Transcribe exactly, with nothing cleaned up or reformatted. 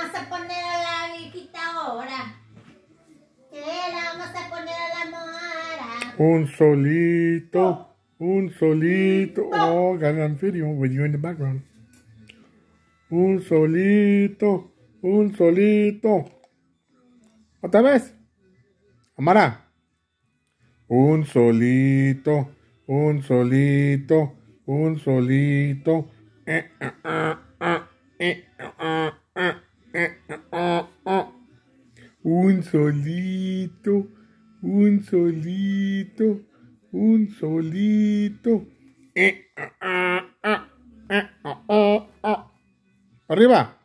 vamos a poner a la viejita ahora? ¿Qué le vamos a poner a la mora? Un solito, oh. un solito. Oh, got it on video with you in the background. Un solito, un solito. ¿Otra vez? Amara. Un solito, un solito, un solito. Eh, eh, eh, eh, eh, eh, eh, eh, eh. Un solito, un solito, un solito. Eh, eh, eh, eh, eh, eh, eh. Arriba.